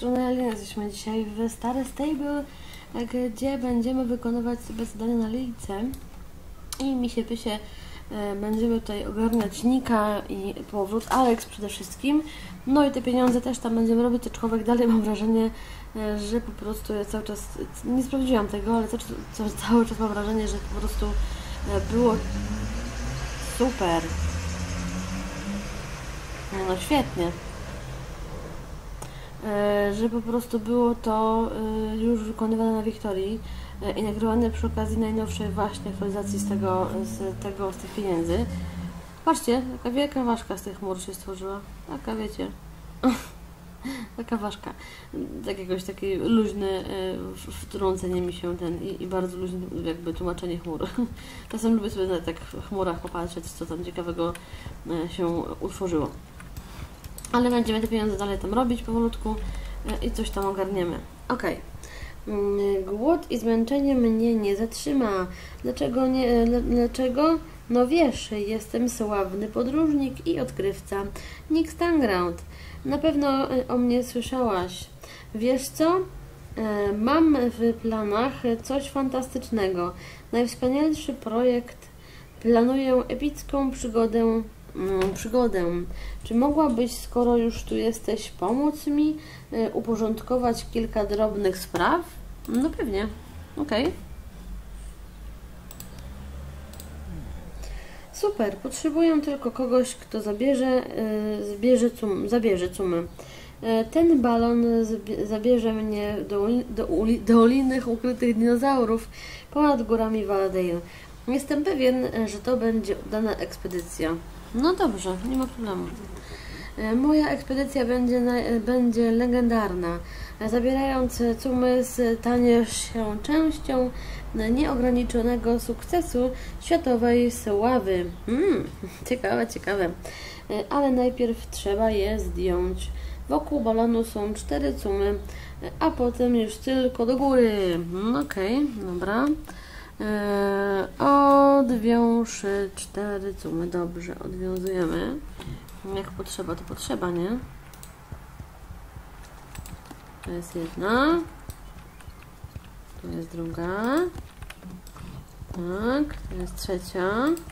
strony Alina. Jesteśmy dzisiaj w Stary Stable, gdzie będziemy wykonywać sobie zadania na lince i misie pysie będziemy tutaj ogarniać Nika i powrót Alex przede wszystkim. No i te pieniądze też tam będziemy robić, aczkolwiek dalej mam wrażenie, że po prostu ja cały czas, nie sprawdziłam tego, ale cały czas mam wrażenie, że po prostu było super. No świetnie. Że po prostu było to już wykonywane na Wiktorii i nagrywane przy okazji najnowszej właśnie aktualizacji z tych pieniędzy. Patrzcie, taka wielka ważka z tych chmur się stworzyła. Taka, wiecie, taka ważka. Jakiegoś takie luźne wtrącenie mi się i bardzo luźne jakby tłumaczenie chmur. Czasem lubię sobie na tak w chmurach popatrzeć, co tam ciekawego się utworzyło. Ale będziemy te pieniądze dalej tam robić powolutku i coś tam ogarniemy. Ok. Głód i zmęczenie mnie nie zatrzyma. Dlaczego nie? Dlaczego? No wiesz, jestem sławny podróżnik i odkrywca. Nick Stanground. Na pewno o mnie słyszałaś. Wiesz co? Mam w planach coś fantastycznego. Najwspanialszy projekt. Planuję epicką przygodę. Czy mogłabyś, skoro już tu jesteś, pomóc mi uporządkować kilka drobnych spraw? No pewnie. Okej. Super. Potrzebuję tylko kogoś, kto zabierze cumy. Ten balon zabierze mnie do doliny ukrytych dinozaurów ponad górami Valadale. Jestem pewien, że to będzie udana ekspedycja. No dobrze, nie ma problemu. Moja ekspedycja będzie legendarna. Zabierając cumy, staniesz się częścią nieograniczonego sukcesu światowej sławy. Ciekawe, ciekawe. Ale najpierw trzeba je zdjąć. Wokół balonu są 4 cumy, a potem już tylko do góry. Okej, dobra. Odwiąż 4 cumy. Dobrze, odwiązujemy. Jak potrzeba, to potrzeba, nie? To jest jedna. Tu jest druga. Tak, to jest trzecia.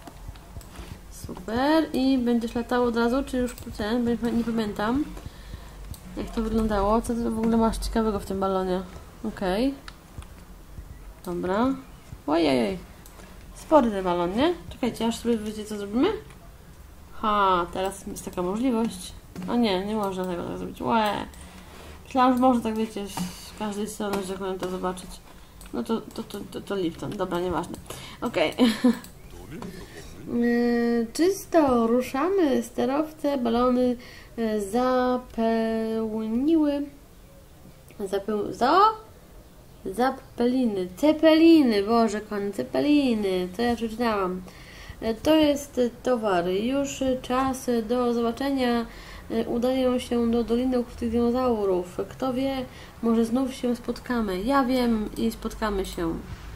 Super. I będziesz latało od razu, czy już nie pamiętam, jak to wyglądało. Co ty w ogóle masz ciekawego w tym balonie? Okej. Dobra. Ojej. Spory ten balon, nie? Czekajcie, aż sobie wiecie, co zrobimy? Teraz jest taka możliwość. O nie, nie można tego tak zrobić. Myślałam, że można tak, wiecie, z każdej strony, że powiem to zobaczyć. No to Lipton. Dobra, nieważne. Okej. Czysto, ruszamy. Sterowce, balony zapełniły. Cepeliny, Boże kochany, cepeliny, to ja przeczytałam. To jest towar. Już czas do zobaczenia. Udaję się do Doliny Ukrytych Dinozaurów. Kto wie, może znów się spotkamy. Ja wiem i spotkamy się.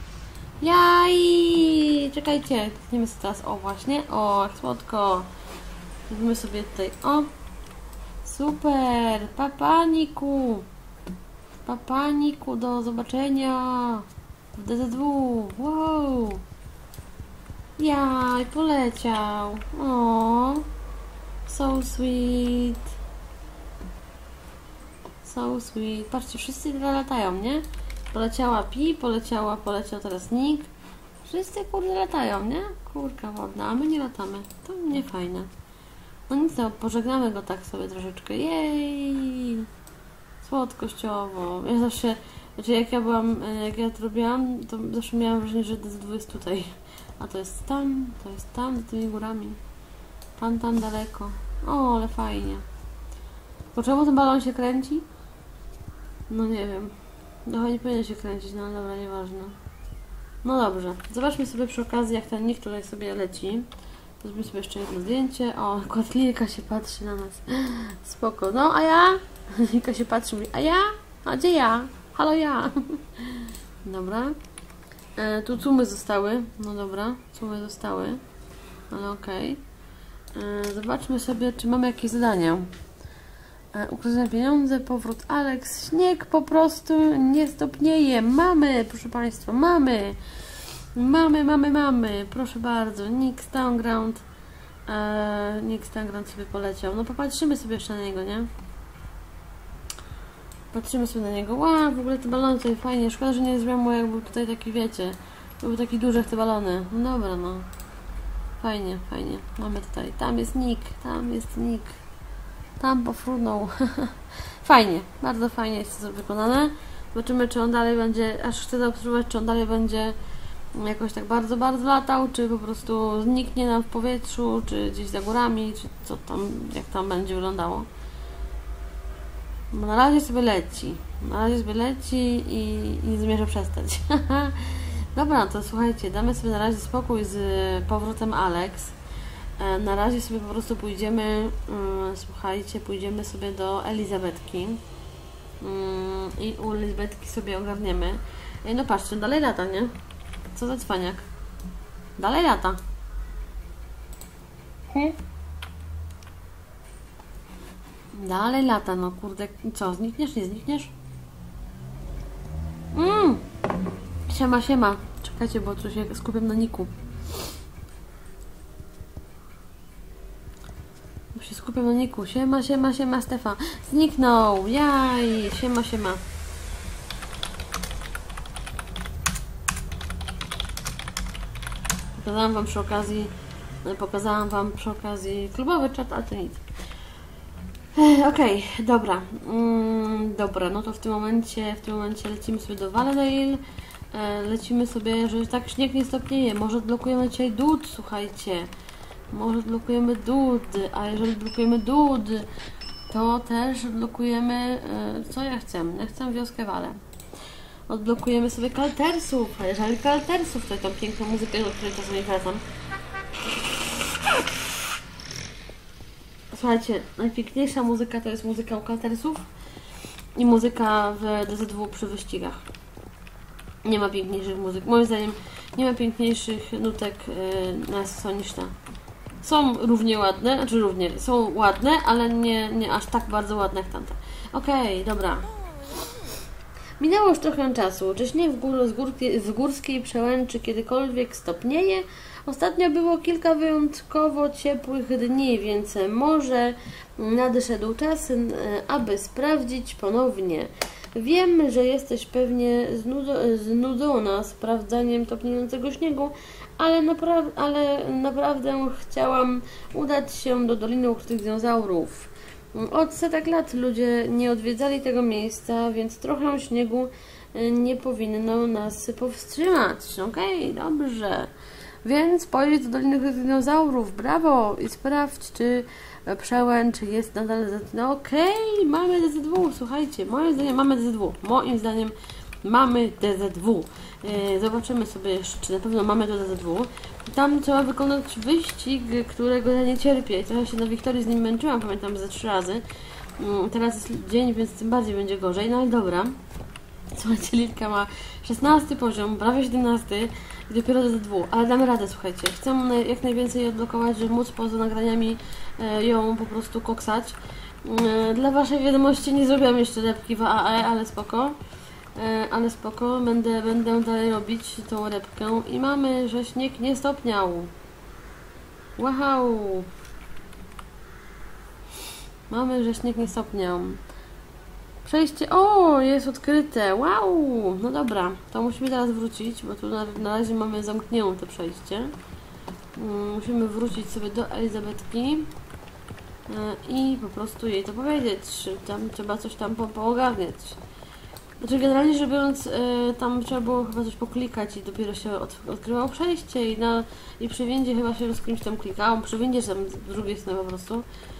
Jaj! Czekajcie, klikniemy sobie teraz, o właśnie, o jak słodko. Zrobimy sobie tutaj, o. Super, Papaniku, do zobaczenia w DZ2. Wow! Jaj, poleciał. O, so sweet. So sweet. Patrzcie, wszyscy latają, nie? Poleciała Pi, poleciał teraz Nick. Wszyscy kurde latają, nie? Kurka wodna, a my nie latamy. To nie fajne. No nic, no, pożegnamy go tak sobie troszeczkę. Jej! Słodkościowo. Ja zawsze, jak ja to robiłam, to zawsze miałam wrażenie, że DZ2 jest tutaj. A to jest tam, za tymi górami. Tam daleko. O, ale fajnie. Po czemu ten balon się kręci? No nie wiem. No nie powinien się kręcić, no dobra, nieważne. No dobrze. Zobaczmy sobie przy okazji, jak ten Nick tutaj sobie leci. Zrobimy sobie jeszcze jedno zdjęcie. O, akurat Lilka się patrzy na nas. Spoko. No, a ja? Lilka się patrzy, mówi, a ja? A gdzie ja? Halo ja. Dobra. Tu cumy zostały. No dobra, cumy zostały. Ale okej. Zobaczmy sobie, czy mamy jakieś zadania. Ukradzione pieniądze, powrót Alex, śnieg po prostu nie stopnieje. Mamy, proszę Państwa, mamy, proszę bardzo. Nick Stoneground sobie poleciał. No popatrzymy sobie jeszcze na niego, nie? Patrzymy sobie na niego. Wow, w ogóle te balony tutaj fajnie. Szkoda, że nie zrobiłam mu, jak był tutaj taki, wiecie, były taki duży jak te balony. No dobra, no. Fajnie. Mamy tutaj. Tam jest Nick. Tam pofrunął. Fajnie, bardzo fajnie jest to wykonane. Zobaczymy, czy on dalej będzie, aż chcę zaobserwować, czy on dalej będzie jakoś tak bardzo latał, czy po prostu zniknie nam w powietrzu, czy gdzieś za górami, czy co tam, jak tam będzie wyglądało. Bo na razie sobie leci i nie zamierza przestać. Dobra, to słuchajcie, damy sobie na razie spokój z powrotem Alex. Na razie sobie po prostu pójdziemy, słuchajcie, pójdziemy sobie do Elizabetki i u Elizabetki sobie ogarniemy. No patrzcie, dalej lata, nie? Co za cwaniak. Dalej lata. Dalej lata, no kurde, co, znikniesz, nie znikniesz? Siema. Czekajcie, bo tu się skupiam na Niku. Siema, Stefa. Zniknął, jaj, siema. Pokazałam wam przy okazji klubowy czat, ale to nic. Okej, dobra. Dobra, no to w tym momencie lecimy sobie do Valedale. Lecimy sobie, że tak śnieg nie stopnieje. Może odblokujemy dzisiaj dud, słuchajcie. Może odblokujemy dud, a jeżeli odblokujemy dud, to też odblokujemy, co ja chcę? Ja chcę wioskę Wale. Odblokujemy sobie kaltersów, a jeżeli kaltersów, to tą piękną muzykę, do której czasem nie wracam. Słuchajcie, najpiękniejsza muzyka to jest muzyka u kaltersów i muzyka w DZ2 przy wyścigach. Nie ma piękniejszych muzyk. Moim zdaniem nie ma piękniejszych nutek na SSO niż ta. Są równie ładne, są ładne, ale nie aż tak bardzo ładne jak tamte. Okej, dobra. Minęło już trochę czasu. Czy śnieg w górskiej przełęczy kiedykolwiek stopnieje? Ostatnio było kilka wyjątkowo ciepłych dni, więc może nadszedł czas, aby sprawdzić ponownie. Wiem, że jesteś pewnie znudzona sprawdzaniem topniejącego śniegu, ale naprawdę chciałam udać się do Doliny Ukrytych Dinozaurów. Od setek lat ludzie nie odwiedzali tego miejsca, więc trochę śniegu nie powinno nas powstrzymać. Okej, dobrze. Więc pojedź do Doliny Ukrytych Dinozaurów, brawo! I sprawdź, czy przełęcz jest nadal... No okej, mamy DZ2, słuchajcie, moim zdaniem mamy DZ2. Moim zdaniem mamy DZ2. Zobaczymy sobie jeszcze, czy na pewno mamy to DZ2. Tam trzeba wykonać wyścig, którego ja nie cierpię. Trochę się na Wiktorii z nim męczyłam, pamiętam, ze 3 razy. Teraz jest dzień, więc tym bardziej będzie gorzej, no ale dobra. Słuchajcie, Lilka ma 16 poziom, prawie 17 i dopiero DZ2, ale damy radę, słuchajcie. Chcę jak najwięcej jej odblokować, żeby móc poza nagraniami ją po prostu koksać. Dla waszej wiadomości nie zrobiłam jeszcze repki w AE, ale spoko. Będę dalej robić tą repkę i mamy, że śnieg nie stopniał. Wow! Mamy, że śnieg nie stopniał. Przejście, o, jest odkryte, wow! No dobra, to musimy teraz wrócić, bo tu na razie mamy zamknięte przejście. Musimy wrócić sobie do Elizabetki i po prostu jej to powiedzieć, tam trzeba coś tam poogarniać. Znaczy generalnie rzecz biorąc, tam trzeba było chyba coś poklikać i dopiero się odkrywało przejście i przy windzie chyba się z kimś tam klikałam, przy windzie tam z drugiej strony po prostu.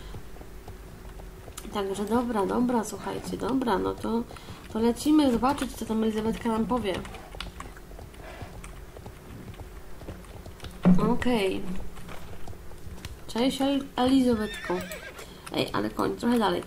Także dobra, słuchajcie, dobra, no to lecimy zobaczyć, co tam Elizabetka nam powie. Okej. Cześć Elizabetko. Ej, ale koń, trochę dalej.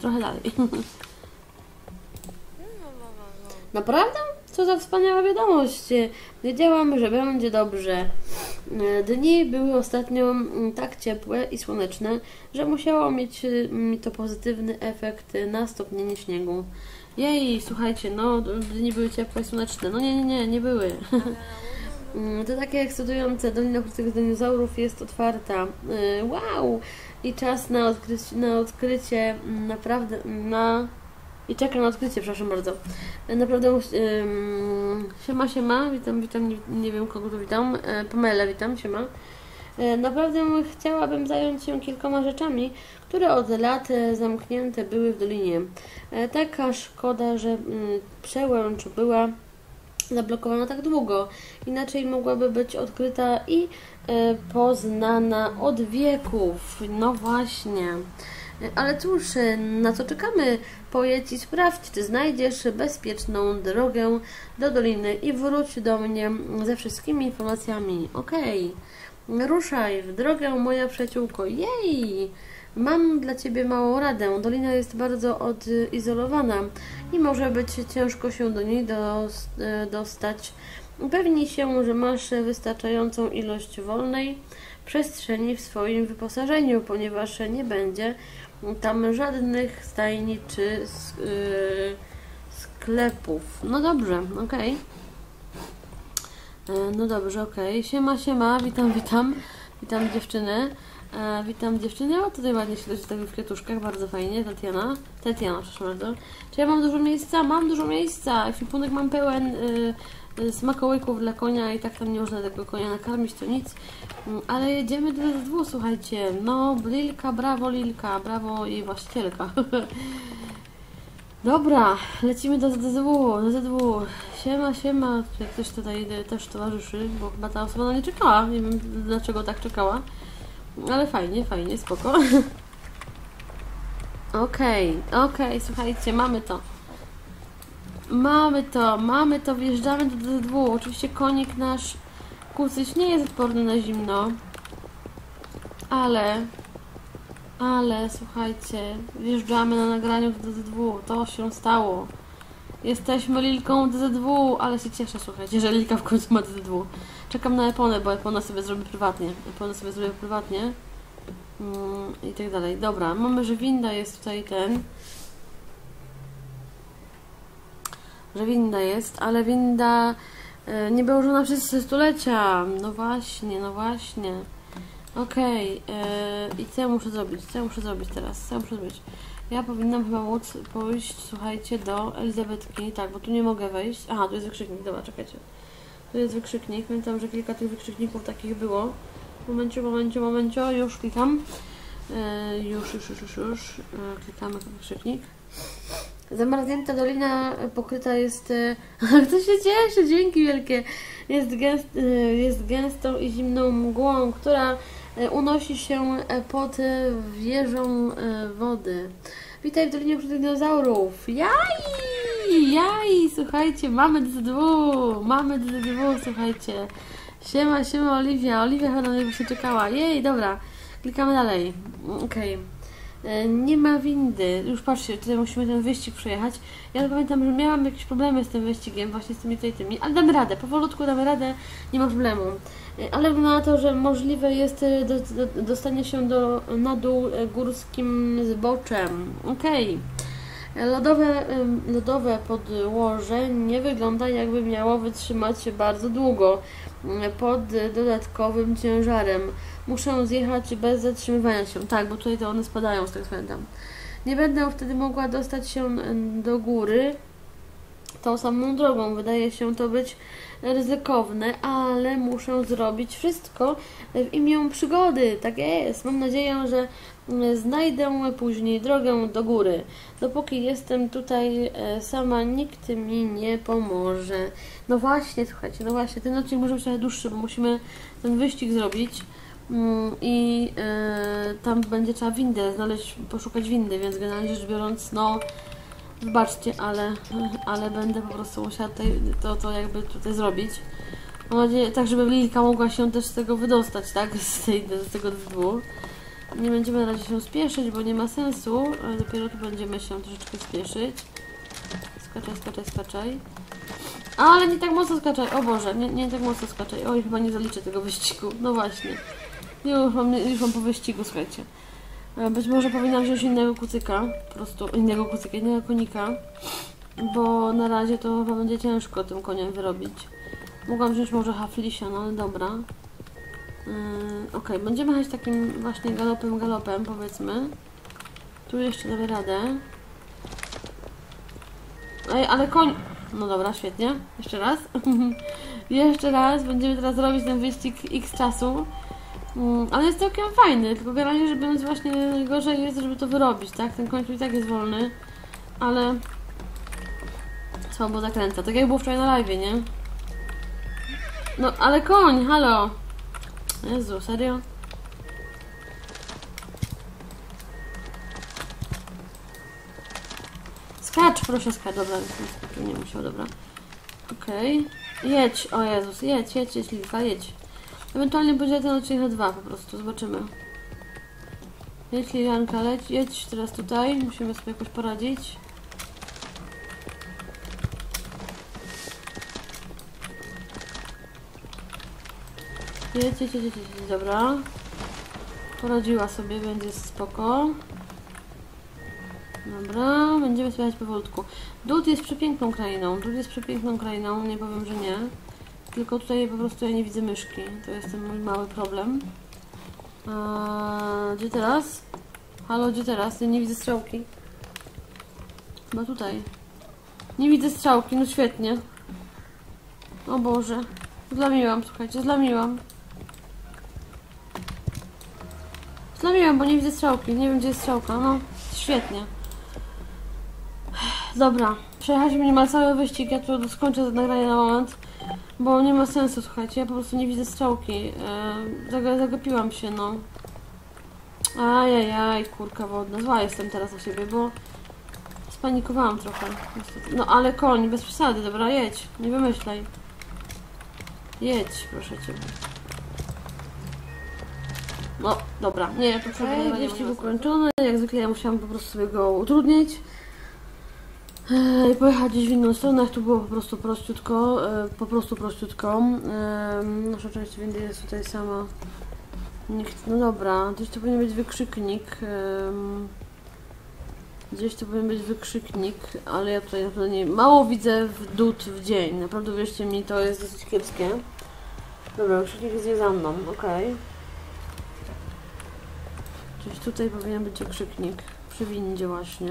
Naprawdę? Co za wspaniała wiadomość. Wiedziałam, że będzie dobrze. Dni były ostatnio tak ciepłe i słoneczne, że musiało mieć to pozytywny efekt na stopnienie śniegu. Jej, słuchajcie, no dni były ciepłe i słoneczne. No nie były. To takie ekscytujące. Dolina Ukrytych Dinozaurów jest otwarta. Wow! I czas na odkrycie naprawdę i czekam na odkrycie, przepraszam bardzo. Naprawdę siema, witam, nie wiem kogo tu witam. Pamelę witam, siema. Naprawdę chciałabym zająć się kilkoma rzeczami, które od lat zamknięte były w dolinie. Taka szkoda, że przełęcz była zablokowana tak długo. Inaczej mogłaby być odkryta i poznana od wieków. No właśnie. Ale cóż, na co czekamy? Pojedź i sprawdź, czy znajdziesz bezpieczną drogę do doliny i wróć do mnie ze wszystkimi informacjami. Okej. Ruszaj w drogę, moja przyjaciółko. Jej! Mam dla Ciebie małą radę. Dolina jest bardzo odizolowana i może być ciężko się do niej dostać. Upewnij się, że masz wystarczającą ilość wolnej przestrzeni w swoim wyposażeniu, ponieważ nie będzie tam żadnych stajni czy sklepów. No dobrze, okej. No dobrze, okej. Siema, witam dziewczyny. Witam dziewczyny, o tutaj ładnie się leży w kwiatuszkach, bardzo fajnie, Tatiana, przepraszam bardzo. Czy ja mam dużo miejsca? Mam dużo miejsca, ekwipunek mam pełen smakołyków dla konia i tak tam nie można tego konia nakarmić, to nic. Ale jedziemy do DZ2, słuchajcie, no Lilka, brawo jej właścicielka. Dobra, lecimy do ZW. Siema, jak ktoś tutaj też towarzyszy, bo chyba ta osoba na nie czekała, nie wiem dlaczego tak czekała. Ale fajnie, spoko. Okej, słuchajcie, mamy to, wjeżdżamy do DZ2. Oczywiście konik nasz Kucyś nie jest odporny na zimno. Ale słuchajcie, wjeżdżamy na nagraniu do DZ2. To się stało. Jesteśmy Lilką DZ2, ale się cieszę, słuchajcie, że Lilka w końcu ma DZ2. Czekam na Eponę, bo Epona sobie zrobi prywatnie. I tak dalej. Dobra, mamy, że winda jest tutaj że winda jest, ale winda nie była używana przez stulecia. No właśnie. Okej. I co ja muszę zrobić? Teraz? Ja powinnam chyba móc pójść, słuchajcie, do Elizabetki. Tak, bo tu nie mogę wejść. Aha, tu jest wykrzyknik. Dobra, czekajcie. Tu jest wykrzyknik. Pamiętam, że kilka tych wykrzykników takich było. Momencie, już klikam. Już. Klikamy na wykrzyknik. Zamarznięta dolina pokryta jest... Kto się cieszy, dzięki wielkie! Jest gęstą i zimną mgłą, która unosi się pod wieżą wody. Witaj w Dolinie Ukrytych Dinozaurów! Jaj! Słuchajcie, mamy DZ2, słuchajcie. Siema, Oliwia chyba na mnie się czekała. Jej, dobra. Klikamy dalej. Okej. Nie ma windy. Już patrzcie, tutaj musimy ten wyścig przejechać. Ja pamiętam, że miałam jakieś problemy z tym wyścigiem, właśnie z tymi, ale damy radę, powolutku damy radę, nie ma problemu. Ale wygląda na to, że możliwe jest dostanie się na dół górskim zboczem. Okej. Lodowe podłoże nie wygląda, jakby miało wytrzymać bardzo długo pod dodatkowym ciężarem. Muszę zjechać bez zatrzymywania się. Tak, bo tutaj to one spadają, z tego co pamiętam. Nie będę wtedy mogła dostać się do góry tą samą drogą. Wydaje się to być ryzykowne, ale muszę zrobić wszystko w imię przygody. Tak jest. Mam nadzieję, że znajdę później drogę do góry. Dopóki jestem tutaj sama, nikt mi nie pomoże. No właśnie, słuchajcie, ten odcinek może być trochę dłuższy, bo musimy ten wyścig zrobić. I tam będzie trzeba windę znaleźć, poszukać windy, więc generalnie rzecz biorąc, no wybaczcie, ale będę po prostu musiała to jakby tutaj zrobić. Mam nadzieję, tak żeby Lilka mogła się też z tego wydostać, tak? Z tego dwóch. Nie będziemy na razie się spieszyć, bo nie ma sensu, ale dopiero tu będziemy się troszeczkę spieszyć. Skaczaj. Ale nie tak mocno skaczaj, o Boże, nie tak mocno skaczaj. Oj, chyba nie zaliczę tego wyścigu, no właśnie. Już mam po wyścigu, słuchajcie. Być może powinnam wziąć innego kucyka, po prostu innego kucyka, innego konika. Bo na razie to chyba będzie ciężko tym koniem wyrobić. Mogłam wziąć może Haflisia, no ale dobra. Okej, będziemy jechać takim właśnie galopem, powiedzmy. Tu jeszcze damy radę. Ej, ale koń... No dobra, świetnie. Jeszcze raz. Jeszcze raz. Będziemy teraz robić ten wyścig x czasu. Ale jest całkiem fajny, tylko generalnie, żeby właśnie gorzej jest, żeby to wyrobić, tak? Ten koń tu i tak jest wolny. Ale... Słabo zakręca. Tak jak było wczoraj na live, nie? No, ale koń, halo! Jezu, serio? Skacz, proszę, skacz. Dobra, nie musiał, dobra. Okej. Jedź, o Jezus, jedź, Lilka, jedź. Ewentualnie będzie ten odcinek na 2 po prostu, zobaczymy. Jedź, Lilianka, jedź teraz tutaj, musimy sobie jakoś poradzić. Jedź, dobra. Poradziła sobie, będzie spoko. Dobra, będziemy sobie jechać powolutku. Dud jest przepiękną krainą, nie powiem, że nie. Tylko tutaj po prostu ja nie widzę myszki. To jest ten mój mały problem. Gdzie teraz? Halo, gdzie teraz? Ja nie widzę strzałki. Chyba tutaj. Nie widzę strzałki, no świetnie. O Boże. Zlamiłam, słuchajcie, zlamiłam, bo nie widzę strzałki. Nie wiem, gdzie jest strzałka. No, świetnie. Dobra, przejechaliśmy niemal cały wyścig. Ja tu skończę to nagranie na moment, bo nie ma sensu, słuchajcie. Ja po prostu nie widzę strzałki. Zagapiłam się, no. Ajajaj, kurka wodna. Zła jestem teraz na siebie, bo spanikowałam trochę. No ale koń, bez przesady, dobra, jedź. Nie wymyślaj. Jedź, proszę Cię. No, dobra, nie, to wyścig ukończony. Jak zwykle ja musiałam po prostu sobie go utrudnić i pojechać gdzieś w inną stronę. Tu było po prostu prościutko. Nasza część windy jest tutaj sama. No dobra, gdzieś tu powinien być wykrzyknik. Ale ja tutaj naprawdę nie... Mało widzę w dud w dzień. Naprawdę, wierzcie mi, to jest dosyć kiepskie. Dobra, wykrzyknik jest za mną, okej. Gdzieś tutaj powinien być wykrzyknik. Przy windzie właśnie.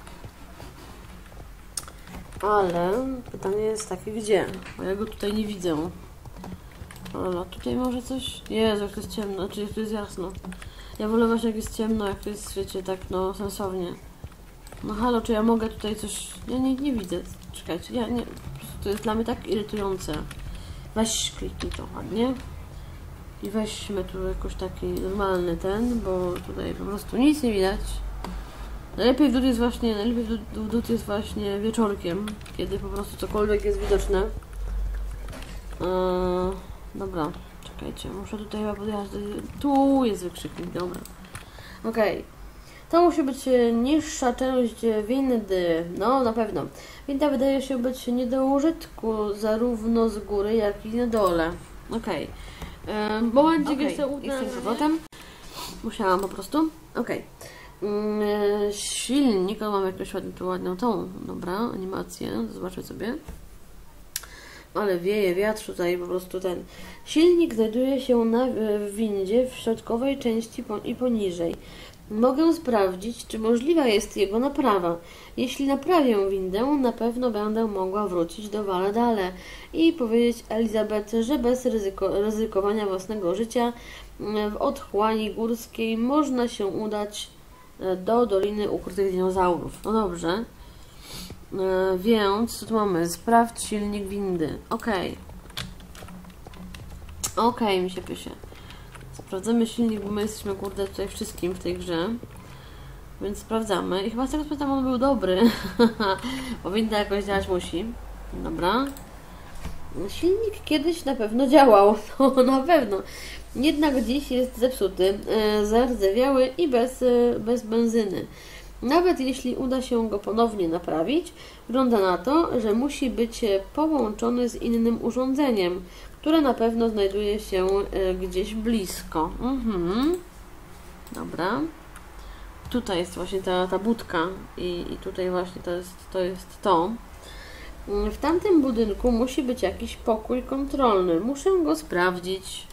Ale pytanie jest takie, gdzie? Bo ja go tutaj nie widzę. Ale tutaj może coś... Jezu, jak to jest ciemno, znaczy jak to jest jasno. Ja wolę właśnie jak jest ciemno, jak to jest w świecie tak, no, sensownie. No halo, czy ja mogę tutaj coś... Ja nie widzę. Czekajcie, ja nie... Po prostu to jest dla mnie tak irytujące. Weź kliknij to ładnie. I weźmy tu jakoś taki normalny ten, bo tutaj po prostu nic nie widać. Najlepiej w dud jest właśnie wieczorkiem, kiedy po prostu cokolwiek jest widoczne. Dobra, czekajcie, muszę tutaj chyba podjechać. Tu jest wykrzyknik, dobra. Okej. To musi być niższa część windy. No, na pewno. Winda wydaje się być nie do użytku zarówno z góry, jak i na dole. Okej. Momencik jeszcze jestem z powrotem. Musiałam po prostu. Okej. Silnik, mam jakąś ładną tą, dobra, animację, zobaczę sobie. Ale wieje wiatr tutaj, po prostu ten. Silnik znajduje się w windzie w środkowej części i poniżej. Mogę sprawdzić, czy możliwa jest jego naprawa. Jeśli naprawię windę, na pewno będę mogła wrócić do Valedale i powiedzieć Elizabeth, że bez ryzykowania własnego życia w otchłani górskiej można się udać do Doliny Ukrytych Dinozaurów. No dobrze. Więc co tu mamy? Sprawdź silnik windy. Okej, mi się pysie. Sprawdzamy silnik, bo my jesteśmy, kurde, tutaj wszystkim w tej grze. Więc sprawdzamy. I chyba z tego sprawdzam, on był dobry. Bo winda jakoś działać musi. Dobra. Silnik kiedyś na pewno działał. No, na pewno. Jednak dziś jest zepsuty, zardzewiały i bez benzyny. Nawet jeśli uda się go ponownie naprawić, wygląda na to, że musi być połączony z innym urządzeniem, które na pewno znajduje się gdzieś blisko. Dobra. Tutaj jest właśnie ta budka i tutaj właśnie to jest to. W tamtym budynku musi być jakiś pokój kontrolny. Muszę go sprawdzić.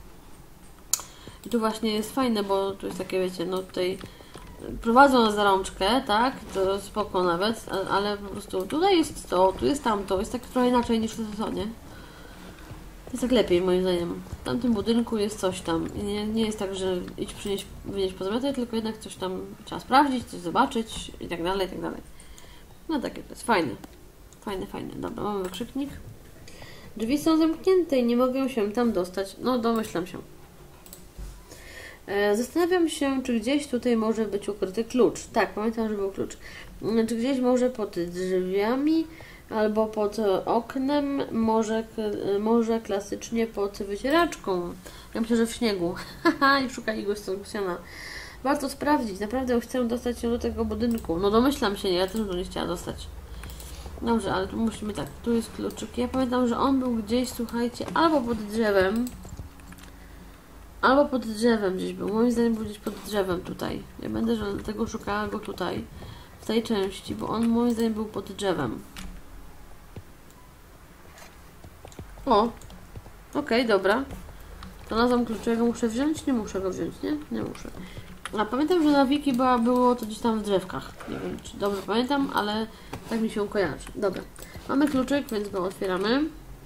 I tu właśnie jest fajne, bo tu jest takie, wiecie, no tutaj prowadzą nas za rączkę, tak? To spoko nawet, ale po prostu tutaj jest to, tu jest tamto. Jest tak trochę inaczej niż to, nie? To jest tak lepiej moim zdaniem. W tamtym budynku jest coś tam. Nie jest tak, że idź przynieść, wynieść pozamiatać, tylko jednak coś tam trzeba sprawdzić, coś zobaczyć i tak dalej, i tak dalej. No takie to jest fajne. Fajne. Dobra, mamy wykrzyknik. Drzwi są zamknięte i nie mogę się tam dostać. No, domyślam się. Zastanawiam się, czy gdzieś tutaj może być ukryty klucz. Tak, pamiętam, że był klucz. Czy gdzieś może pod drzwiami albo pod oknem, może klasycznie pod wycieraczką. Ja myślę, że w śniegu. Haha, i szukali go Solucjona. Warto sprawdzić. Naprawdę chcę dostać się do tego budynku. No domyślam się, ja też bym nie chciała dostać. Dobrze, ale tu musimy tak. Tu jest kluczyk. Ja pamiętam, że on był gdzieś, słuchajcie, albo pod drzewem. Albo pod drzewem gdzieś był. Moim zdaniem był gdzieś pod drzewem tutaj. Ja będę dlatego szukała go tutaj. W tej części, bo on moim zdaniem był pod drzewem. O! Okej, dobra. To nazwam kluczego muszę wziąć? Nie muszę go wziąć, nie? Nie muszę. A pamiętam, że na wiki było to gdzieś tam w drzewkach. Nie wiem, czy dobrze pamiętam, ale tak mi się kojarzy. Dobra. Mamy kluczyk, więc go otwieramy.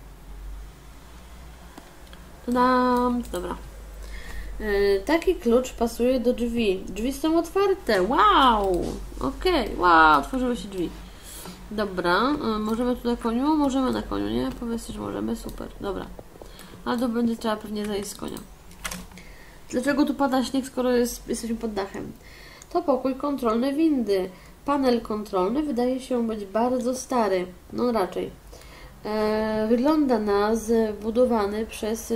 Tadam! Dobra. Taki klucz pasuje do drzwi. Drzwi są otwarte. Wow! Okej. Wow, otworzyły się drzwi. Dobra. Możemy tu na koniu? Możemy na koniu, nie? Powiedzcie, że możemy. Super. Dobra. Ale to będzie trzeba pewnie zejść z konia. Dlaczego tu pada śnieg, skoro jesteśmy pod dachem? To pokój kontrolny windy. Panel kontrolny wydaje się być bardzo stary. No raczej. Wygląda na zbudowany przez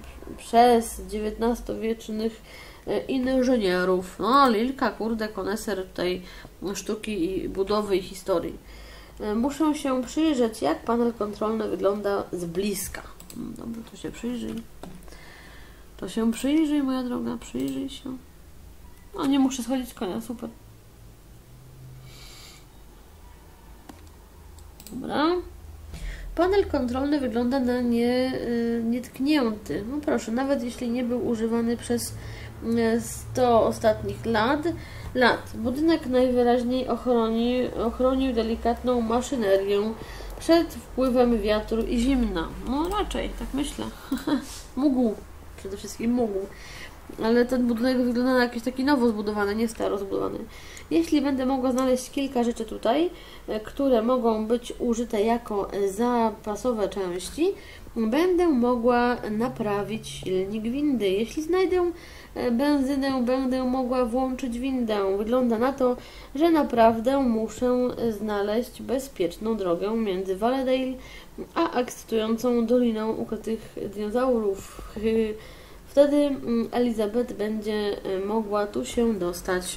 XIX-wiecznych inżynierów. No, Lilka, kurde, koneser tutaj sztuki i budowy i historii. Muszę się przyjrzeć, jak panel kontrolny wygląda z bliska. Dobrze, to się przyjrzyj. To się przyjrzyj, moja droga, przyjrzyj się. No, nie muszę schodzić z konia, super. Dobra. Panel kontrolny wygląda na nietknięty. No proszę, nawet jeśli nie był używany przez 100 ostatnich lat. Budynek najwyraźniej ochronił delikatną maszynerię przed wpływem wiatru i zimna. No raczej, tak myślę. Mógł. Przede wszystkim mógł. Ale ten budynek wygląda na jakiś taki nowo zbudowany, nie staro zbudowany. Jeśli będę mogła znaleźć kilka rzeczy tutaj, które mogą być użyte jako zapasowe części, będę mogła naprawić silnik windy. Jeśli znajdę benzynę, będę mogła włączyć windę. Wygląda na to, że naprawdę muszę znaleźć bezpieczną drogę między Valledale a ekscytującą Doliną Ukrytych Dinozaurów. Wtedy Elizabeth będzie mogła tu się dostać.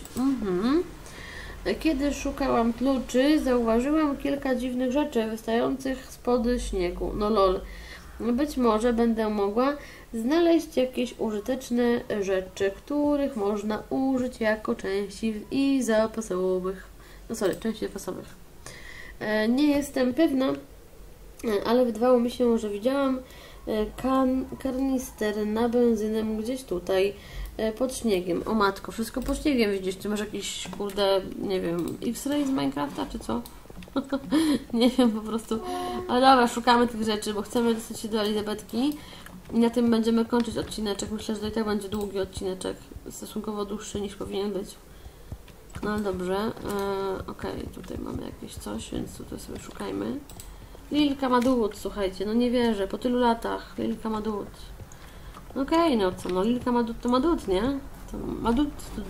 Kiedy szukałam kluczy, zauważyłam kilka dziwnych rzeczy wystających spod śniegu. No lol. Być może będę mogła znaleźć jakieś użyteczne rzeczy, których można użyć jako części i zapasowych. No sorry, części zapasowych. Nie jestem pewna, ale wydawało mi się, że widziałam karnister na benzynę gdzieś tutaj pod śniegiem. O matko, wszystko pod śniegiem widzisz. Ty masz jakiś, kurde, nie wiem, X-ray z Minecrafta, czy co? Nie wiem, po prostu. Ale dobra, szukamy tych rzeczy, bo chcemy dostać się do Elizabetki i na tym będziemy kończyć odcineczek. Myślę, że to i tak będzie długi odcineczek, stosunkowo dłuższy niż powinien być. No dobrze. Okej, tutaj mamy jakieś coś, więc tutaj sobie szukajmy. Lilka ma dowód, słuchajcie, no nie wierzę, po tylu latach Lilka ma dowód. Okej, no co, no Lilka ma dowód, to ma dowód, nie? To ma dowód.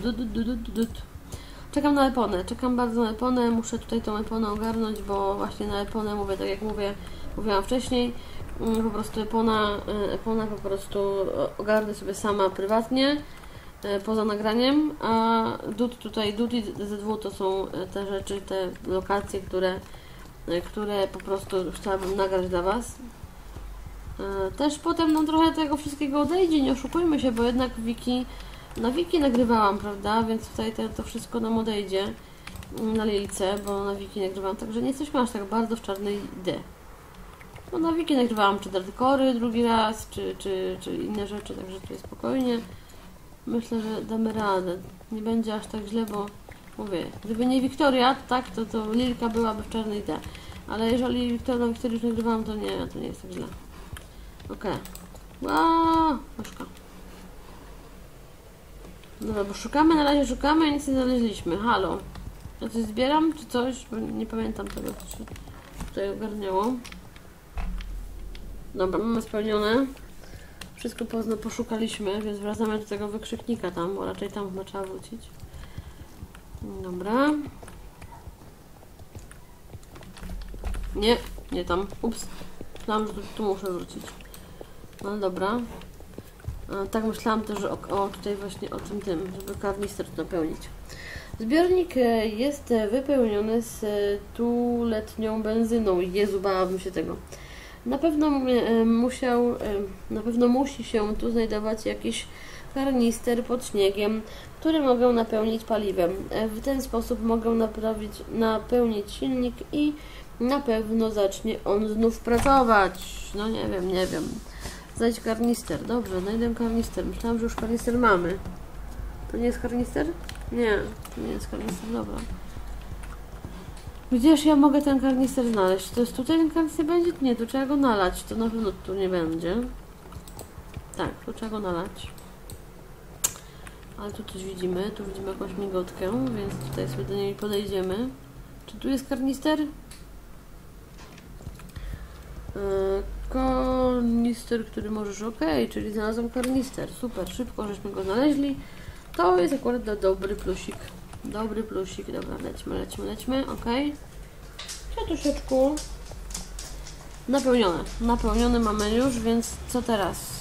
Czekam na Eponę, czekam bardzo na Eponę, muszę tutaj tą Eponę ogarnąć, bo właśnie na Eponę mówię, tak jak mówiłam wcześniej, po prostu Epona po prostu ogarnę sobie sama prywatnie. poza nagraniem, a DUT i DZW to są te rzeczy, te lokacje, które po prostu chciałabym nagrać dla Was. Też potem no trochę tego wszystkiego odejdzie, nie oszukujmy się, bo jednak na wiki nagrywałam, prawda, więc tutaj to wszystko nam odejdzie na Lilce, bo na wiki nagrywałam, także nie jesteśmy aż tak bardzo w czarnej D. No na wiki nagrywałam czy Darkory drugi raz, czy inne rzeczy, także tutaj spokojnie. Myślę, że damy radę. Nie będzie aż tak źle, bo mówię, gdyby nie Wiktoria, tak, to Lilka byłaby w czarnej D. Ale jeżeli na Wiktorii już nagrywałam, to nie jest tak źle. Okej. Myszka. Dobra, bo szukamy, na razie szukamy i nic nie znaleźliśmy. Halo. Ja coś zbieram, czy coś? Bo nie pamiętam tego, co się tutaj ogarniało. Dobra, mamy spełnione. Wszystko poszukaliśmy, więc wracamy do tego wykrzyknika tam, bo raczej tam chyba trzeba wrócić. Dobra. Nie tam. Ups. Myślałam, że tu muszę wrócić. No dobra. Tak myślałam też tutaj właśnie o tym, żeby karnister napełnić. Zbiornik jest wypełniony z stuletnią benzyną. Jezu, bałabym się tego. Na pewno musi się tu znajdować jakiś karnister pod śniegiem, który mogę napełnić paliwem. W ten sposób mogę napełnić silnik i na pewno zacznie on znów pracować. No nie wiem. Znajdź karnister. Dobrze, znajdę karnister. Myślałam, że już karnister mamy. To nie jest karnister? Nie, to nie jest karnister. Dobra. Gdzież ja mogę ten karnister znaleźć? To jest tutaj ten karnister będzie? Nie, tu trzeba go nalać. To na pewno tu nie będzie. Tak, tu trzeba go nalać. Ale tu coś widzimy. Tu widzimy jakąś migotkę, więc tutaj sobie do niej podejdziemy. Czy tu jest karnister? Karnister, który możesz... czyli znalazłem karnister. Super, szybko żeśmy go znaleźli. To jest akurat dobry plusik. Dobry plusik. Dobra, lećmy. Troszeczkę napełnione mamy już, więc co teraz?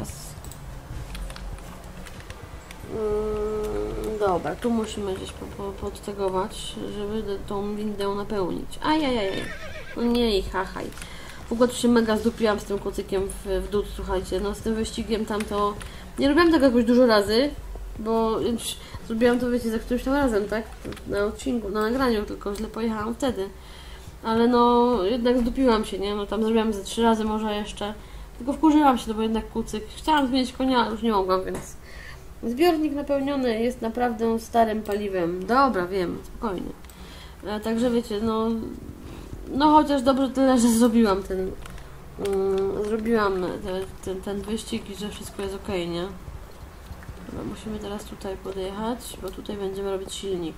Dobra, tu musimy gdzieś podtegować, żeby tą windę napełnić. Ajajaj. No nie, hachaj. W ogóle tu się mega zdupiłam z tym kucykiem w dół, słuchajcie. No z tym wyścigiem tam to... Nie robiłam tego jakoś dużo razy, bo zrobiłam to, wiecie, za którymś tam razem, tak? Na odcinku, na nagraniu, tylko źle pojechałam wtedy. Ale no, jednak zdupiłam się, nie? No tam zrobiłam ze 3 razy może jeszcze. Tylko wkurzyłam się, no bo jednak kucyk. Chciałam zmienić konia, ale już nie mogłam, więc... Zbiornik napełniony jest naprawdę starym paliwem. Dobra, wiem, spokojnie. Także wiecie, no chociaż dobrze tyle, że zrobiłam ten wyścig i że wszystko jest ok, nie? Dobra, musimy teraz tutaj podjechać, bo tutaj będziemy robić silnik.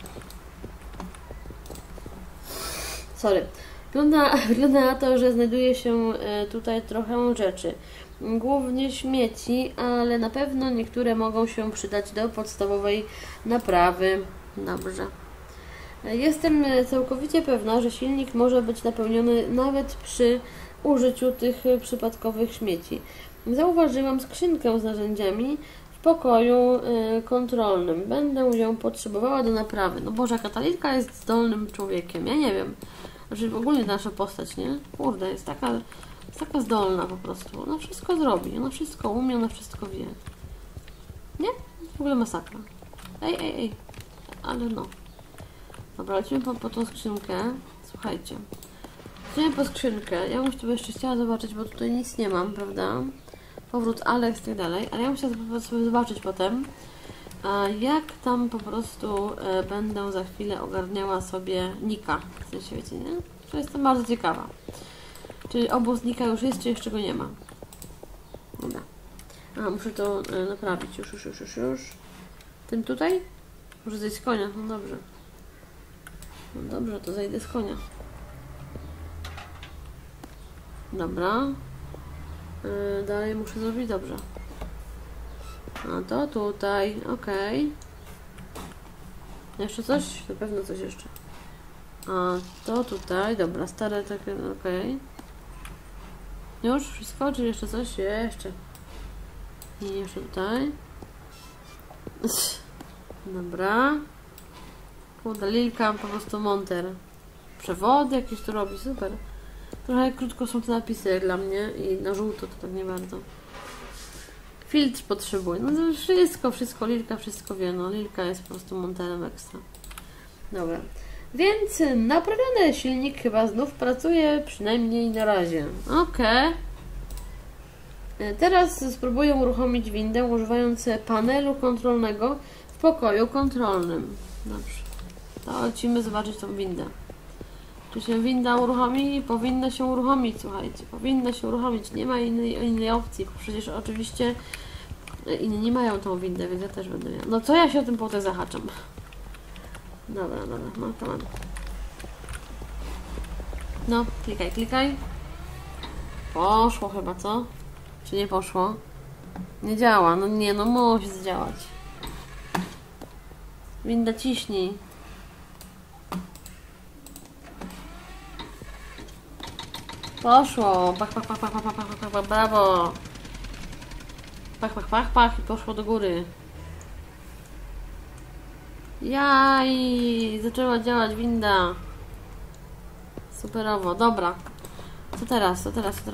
Sorry. Wygląda na to, że znajduje się tutaj trochę rzeczy. Głównie śmieci, ale na pewno niektóre mogą się przydać do podstawowej naprawy. Dobrze. Jestem całkowicie pewna, że silnik może być napełniony nawet przy użyciu tych przypadkowych śmieci. Zauważyłam skrzynkę z narzędziami w pokoju kontrolnym. Będę ją potrzebowała do naprawy. No Boże, Katalina jest zdolnym człowiekiem. Ja nie wiem. Znaczy ogólnie nasza postać, nie? Kurde, jest taka zdolna po prostu. Ona wszystko zrobi. Ona wszystko umie, ona wszystko wie. Nie? W ogóle masakra. Ej. Ale no. Dobra, lecimy po tą skrzynkę. Słuchajcie. Lecimy po skrzynkę. Ja bym tu jeszcze chciała zobaczyć, bo tutaj nic nie mam, prawda? Powrót Alex i tak dalej. Ale ja bym chciała sobie zobaczyć potem, jak tam po prostu będę za chwilę ogarniała sobie Nika. W sensie, wiecie, nie? To jestem bardzo ciekawa. Czy obóz Nika już jest, czy jeszcze go nie ma? Dobra. Muszę to naprawić. Już. Tym tutaj? Muszę zejść z konia. No dobrze. No dobrze, to zejdę z konia. Dobra. Dalej muszę zrobić dobrze. A to tutaj, okej. Jeszcze coś? Na pewno coś jeszcze. A to tutaj, dobra, stare takie, okej. Już wszystko, czy jeszcze coś? Jeszcze. I jeszcze tutaj. Dobra. Kurde, Lilka po prostu monter. Przewody jakieś tu robi, super. Trochę krótko są te napisy jak dla mnie i na żółto to tak nie bardzo. Filtr potrzebuję. No to wszystko, Lilka wszystko wie, no Lilka jest po prostu monterem ekstra. Dobra. Więc naprawiony silnik chyba znów pracuje, przynajmniej na razie. Okej. Teraz spróbuję uruchomić windę używając panelu kontrolnego w pokoju kontrolnym. Dobrze. To lecimy zobaczyć tą windę. Czy się winda uruchomi? Powinna się uruchomić, słuchajcie. Powinna się uruchomić. Nie ma innej opcji. Przecież oczywiście inni mają tą windę, więc ja też będę miała. No co ja się o tym potem zahaczam? Dobra, no to mam. No, klikaj. Poszło chyba, co? Czy nie poszło? Nie działa, no nie, no musi zdziałać. Winda ciśnij. Poszło, pach, brawo. Pach i poszło do góry. Jaj, zaczęła działać winda. Superowo, dobra. Co teraz?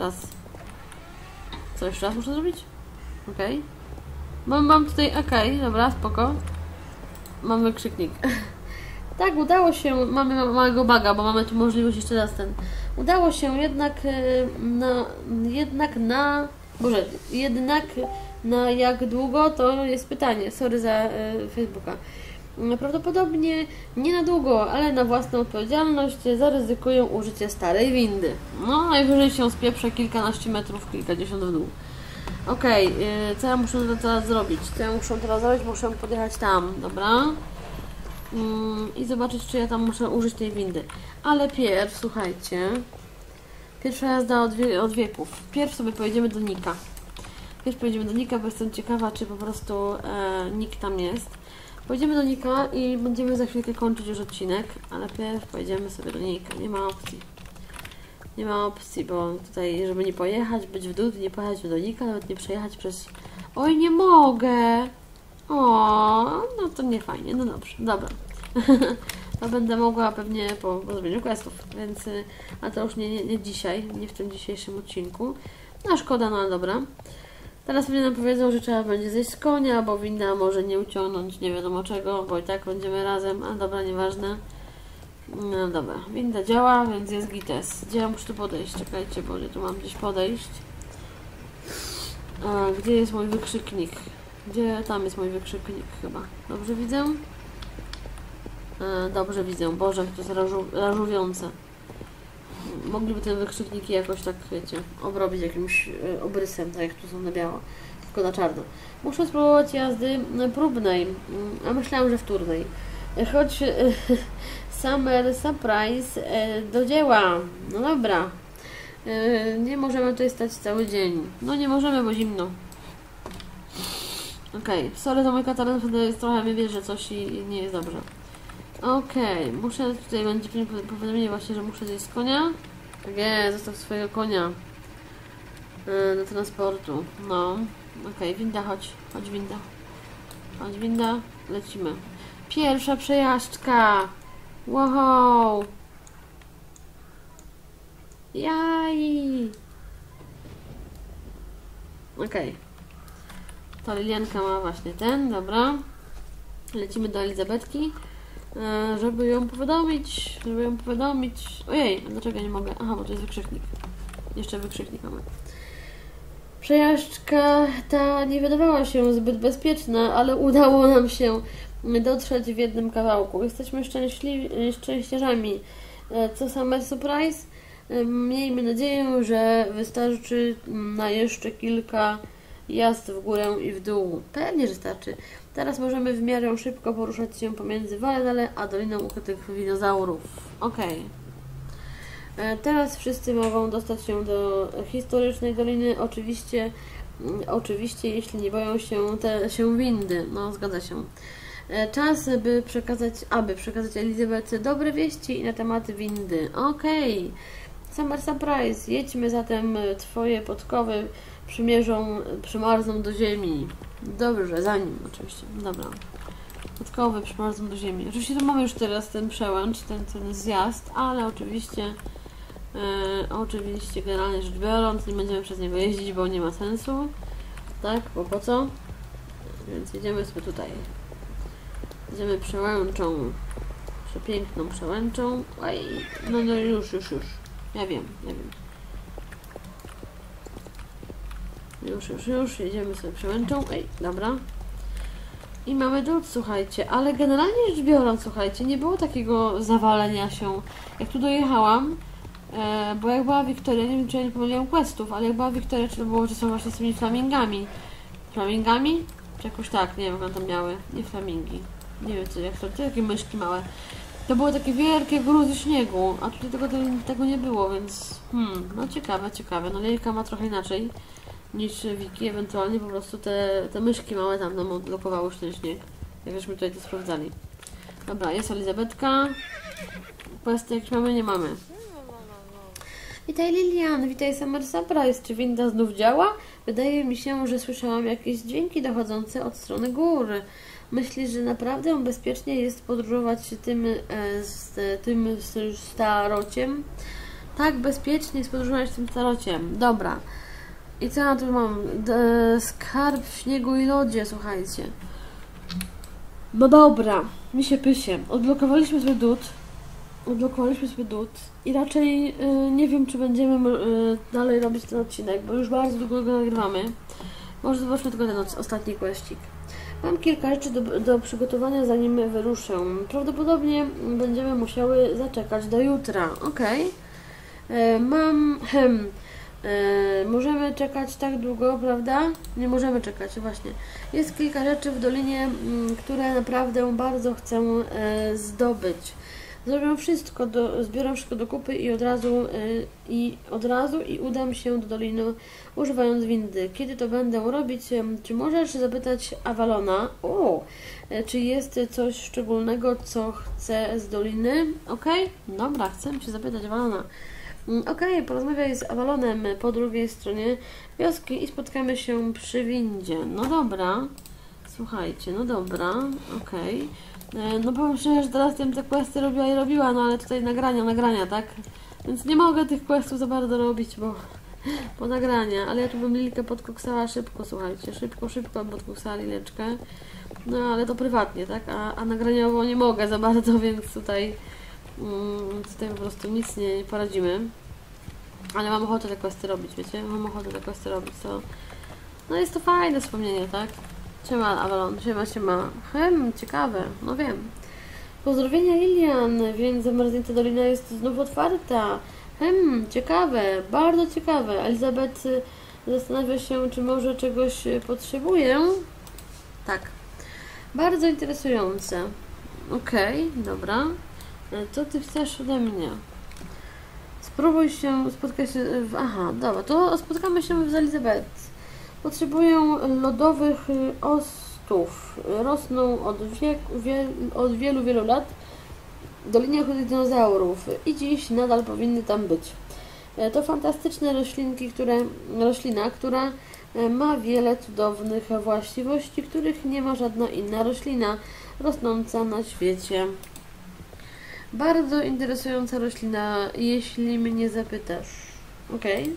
Co jeszcze raz muszę zrobić? Okej. Mam tutaj, dobra, spoko. Mam wykrzyknik. Tak, udało się, mamy małego baga, bo mamy tu możliwość jeszcze raz udało się jednak na jak długo, to jest pytanie, sorry za Facebooka. Prawdopodobnie nie na długo, ale na własną odpowiedzialność zaryzykują użycie starej windy. No, najwyżej się spieprze kilkanaście metrów, kilkadziesiąt w dół. Okej, co ja muszę teraz zrobić? Muszę podjechać tam, dobra? I zobaczyć, czy ja tam muszę użyć tej windy. Ale słuchajcie, pierwsza jazda od wieków. Pierw sobie pojedziemy do Nika. Bo jestem ciekawa, czy po prostu Nick tam jest. Pojedziemy do Nika i będziemy za chwilkę kończyć już odcinek, ale pierw pojedziemy sobie do Nika. Nie ma opcji, bo tutaj, żeby nie pojechać, być w dół, nie pojechać do Nika, nawet nie przejechać przez... Oj, nie mogę! O, no to nie fajnie, no dobrze, dobra. To będę mogła pewnie po zrobieniu questów, więc... A to już nie dzisiaj, nie w tym dzisiejszym odcinku. No szkoda, no ale dobra. Teraz pewnie nam powiedzą, że trzeba będzie zejść z konia, bo winda może nie uciągnąć nie wiadomo czego, bo i tak będziemy razem, ale dobra, nieważne. No dobra, winda działa, więc jest gites. Gdzie ja muszę tu podejść? Czekajcie, bo tu mam gdzieś podejść. Gdzie jest mój wykrzyknik? Tam jest mój wykrzyknik chyba. Dobrze widzę? Dobrze widzę. Boże, to jest rażujące. Mogliby te wykrzykniki jakoś tak, wiecie, obrobić jakimś obrysem, tak jak tu są na biało, tylko na czarno. Muszę spróbować jazdy próbnej, a myślałam, że wtórnej. Choć Summer Surprise do dzieła. No dobra. Nie możemy tutaj stać cały dzień. No nie możemy, bo zimno. Okej, sorry za mój katalog, trochę mnie wie, że coś i nie jest dobrze. Okej, muszę, tutaj będzie powiadomienie właśnie, że muszę zjeść z konia. Tak jest, zostaw swojego konia do transportu. No, okej, winda, chodź winda. Chodź winda, lecimy. Pierwsza przejażdżka! Wow! Jaj! Okej. To Lilianka ma właśnie dobra. Lecimy do Elizabetki, żeby ją powiadomić. Ojej, dlaczego nie mogę? Aha, bo to jest wykrzyknik. Jeszcze wykrzyknik mamy. Przejażdżka ta nie wydawała się zbyt bezpieczna, ale udało nam się dotrzeć w jednym kawałku. Jesteśmy szczęściarzami. Co Summer Surprise? Miejmy nadzieję, że wystarczy na jeszcze kilka jazd w górę i w dół. Pewnie, że starczy. Teraz możemy w miarę szybko poruszać się pomiędzy Valledale a Doliną Ukrytych Dinozaurów. Okej. Teraz wszyscy mogą dostać się do historycznej doliny. Oczywiście, jeśli nie boją się windy. No, zgadza się. Czas, aby przekazać Elizabeth dobre wieści na temat windy. Okej. Summer Surprise. Jedźmy zatem, twoje podkowy przymarzną do ziemi. Dobrze, za nim oczywiście. Dobra. Dodatkowy przyprowadzą do ziemi. Oczywiście tu mamy już teraz ten przełęcz, ten zjazd, ale oczywiście generalnie rzecz biorąc nie będziemy przez niego jeździć, bo nie ma sensu. Tak, bo po co? Więc jedziemy sobie tutaj. Jedziemy przełęczą. Przepiękną przełęczą. Oj, no już. Ja wiem. Już, jedziemy sobie przełęczą. Ej, dobra. I mamy drut, słuchajcie, ale generalnie rzecz biorąc, słuchajcie, nie było takiego zawalenia się. Jak tu dojechałam, bo jak była Wiktoria, nie wiem czy ja nie pomyliłam questów, ale jak była Wiktoria, czy to było, że są właśnie z tymi flamingami. Flamingami? Czy jakoś tak, nie wiem jak one tam miały. Nie flamingi. Nie wiem co, jak to, takie myszki małe. To były takie wielkie gruzy śniegu, a tutaj tego nie było, więc no ciekawe. No Lejka ma trochę inaczej niż Wiki, ewentualnie po prostu te myszki małe tam nam odblokowały już ten śnieg. Jak żeśmy tutaj to sprawdzali. Dobra, jest Elizabetka. Questy jakieś mamy? Nie mamy. Witaj Lilian, witaj Summer Surprise. Czy winda znów działa? Wydaje mi się, że słyszałam jakieś dźwięki dochodzące od strony góry. Myślisz, że naprawdę bezpiecznie jest podróżować tym starociem? Tak, bezpiecznie jest podróżować tym starociem. Dobra. I co ja tu mam? Skarb w śniegu i lodzie, słuchajcie. No dobra, mi się pysie. Odblokowaliśmy sobie dód i raczej nie wiem, czy będziemy dalej robić ten odcinek, bo już bardzo długo go nagrywamy. Może zobaczmy tylko ten ostatni questik. Mam kilka rzeczy do przygotowania, zanim wyruszę. Prawdopodobnie będziemy musiały zaczekać do jutra. Okej. Możemy czekać tak długo, prawda? Nie możemy czekać, właśnie. Jest kilka rzeczy w dolinie, które naprawdę bardzo chcę zdobyć. Zbiorę wszystko do kupy i od razu udam się do doliny, używając windy. Kiedy to będę robić? Czy możesz zapytać Avalona? Czy jest coś szczególnego, co chce z doliny? Okej? Dobra, chcę się zapytać Avalona. Okej, porozmawiaj z Avalonem po drugiej stronie wioski i spotkamy się przy windzie. No dobra. Słuchajcie, no dobra. Okej. No powiem szczerze, że teraz te questy robiła, no ale tutaj nagrania, tak? Więc nie mogę tych questów za bardzo robić, bo nagrania. Ale ja tu bym Lilkę podkoksała szybko, słuchajcie. Szybko podkoksała Lileczkę. No ale to prywatnie, tak? A nagraniowo nie mogę za bardzo, więc tutaj po prostu nic nie poradzimy. Ale mam ochotę te questy robić, wiecie? To... No jest to fajne wspomnienie, tak? Siema Avalon, siema. Ciekawe, no wiem. Pozdrowienia Lilian, więc zamarznięta dolina jest znów otwarta. Ciekawe, bardzo ciekawe. Elizabeth zastanawia się, czy może czegoś potrzebuje. Tak. Bardzo interesujące. Okej, dobra. Co ty chcesz ode mnie? Spróbuj się spotkać aha, dobra, to spotkamy się z Elizabeth. Potrzebuję lodowych ostów. Rosną od wielu lat w Dolinie Dinozaurów i dziś nadal powinny tam być. To fantastyczne roślina, która ma wiele cudownych właściwości, których nie ma żadna inna roślina rosnąca na świecie. Bardzo interesująca roślina, jeśli mnie zapytasz. Okej.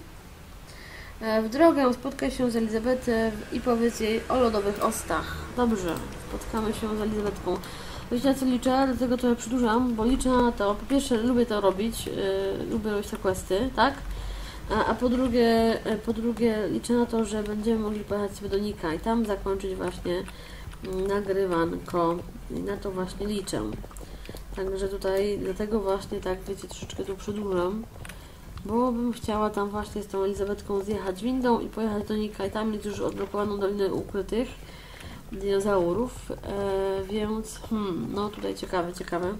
W drogę spotkaj się z Elizabeth i powiedz jej o lodowych ostach. Dobrze, spotkamy się z Elizabetką. Wiecie na co liczę? Dlatego trochę przedłużam, bo liczę na to. Po pierwsze lubię to robić, lubię robić te questy, tak? A po drugie liczę na to, że będziemy mogli pojechać sobie do Nika i tam zakończyć właśnie nagrywanko. I na to właśnie liczę. Także tutaj, dlatego właśnie tak, wiecie, troszeczkę tu przedłużam, bo bym chciała tam właśnie z tą Elizabetką zjechać windą i pojechać do Nika i tam mieć już odblokowaną dolinę ukrytych dinozaurów, więc no tutaj ciekawe,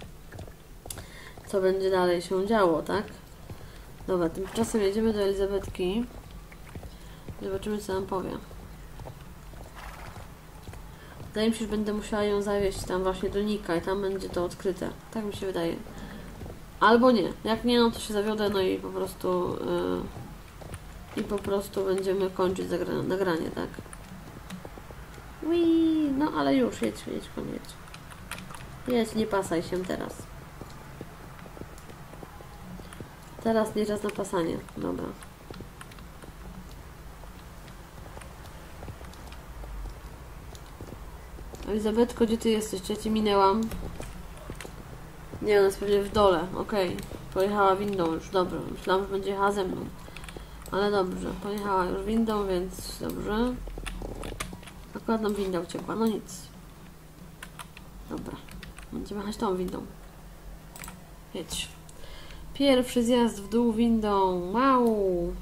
co będzie dalej się działo, tak? Dobra, tymczasem jedziemy do Elizabetki, zobaczymy co nam powie. Wydaje mi się, że będę musiała ją zawieźć tam właśnie do Nika i tam będzie to odkryte. Tak mi się wydaje. Albo nie. Jak nie, no to się zawiodę, no i po prostu będziemy kończyć nagranie, tak? Ui, no ale już, jedź, koniec. Jedź, nie pasaj się teraz. Teraz nie czas na pasanie. Dobra. Elizabetko, gdzie ty jesteś? Czy ja cię minęłam? Nie, ona jest pewnie w dole. Okej. Pojechała windą już. Dobra. Myślałam, że będzie jechała ze mną. Ale dobrze. Pojechała już windą, więc dobrze. Akurat nam winda uciekła. No nic. Dobra. Będziemy jechać tą windą. Jedź. Pierwszy zjazd w dół windą. Wow.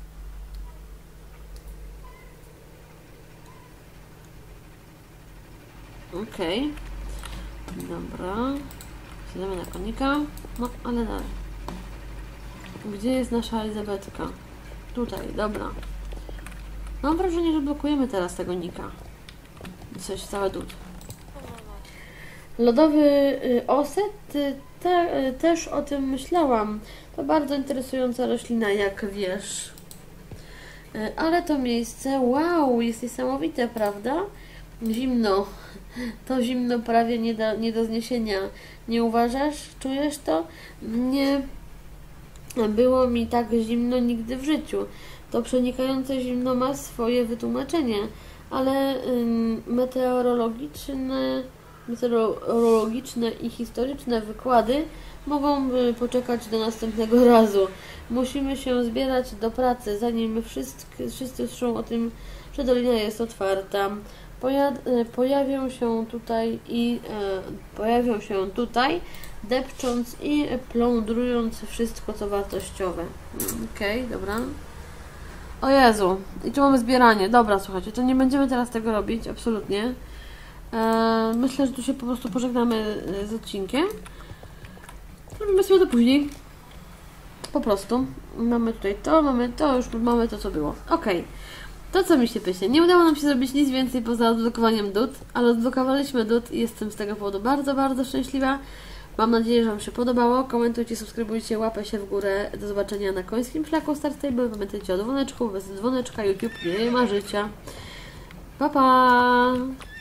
Okej. Dobra. Siadamy na konika. No, ale dalej. Gdzie jest nasza Elizabetka? Tutaj, dobra. Mam wrażenie, że blokujemy teraz tego nika. Coś, cały dół. Lodowy oset? Też o tym myślałam. To bardzo interesująca roślina, jak wiesz. Ale to miejsce, wow, jest niesamowite, prawda? Zimno. To zimno prawie nie do zniesienia. Nie uważasz? Czujesz to? Nie było mi tak zimno nigdy w życiu. To przenikające zimno ma swoje wytłumaczenie, ale meteorologiczne i historyczne wykłady mogą poczekać do następnego razu. Musimy się zbierać do pracy, zanim wszyscy słyszą o tym, że dolina jest otwarta. Pojawią się tutaj, depcząc i plądrując wszystko, co wartościowe. Okej, dobra. O Jezu, i tu mamy zbieranie. Dobra, słuchajcie, to nie będziemy teraz tego robić, absolutnie. Myślę, że tu się po prostu pożegnamy z odcinkiem. Robimy sobie to później. Po prostu. Mamy tutaj to, już mamy to, co było. Okej. To, co mi się pyśnie. Nie udało nam się zrobić nic więcej poza odblokowaniem DUT, ale odblokowaliśmy DUT i jestem z tego powodu bardzo, bardzo szczęśliwa. Mam nadzieję, że Wam się podobało. Komentujcie, subskrybujcie, łapę się w górę. Do zobaczenia na końskim szlaku Star Stable. Pamiętajcie o dzwoneczku. Bez dzwoneczka YouTube nie ma życia. Pa, pa!